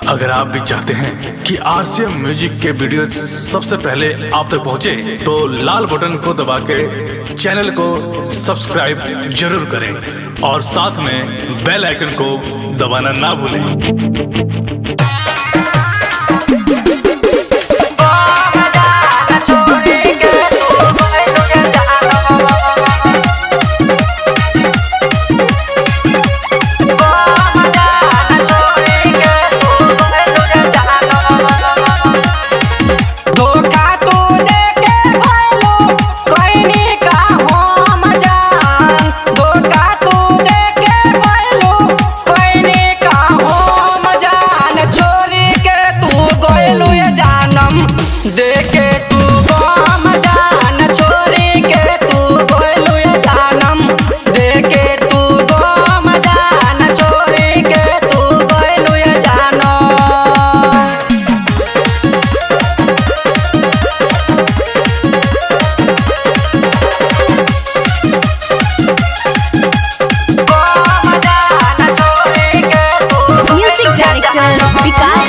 अगर आप भी चाहते हैं कि आरसीएम म्यूजिक के वीडियो सबसे पहले आप तक पहुंचे, तो लाल बटन को दबा के चैनल को सब्सक्राइब जरूर करें और साथ में बेल आइकन को दबाना ना भूलें। देखे तू गम जान छोरी के तू बोलू ये जानम, देखे तू गम जान छोरी के तू बोलू ये जानम। म्यूजिक डायरेक्टर विकास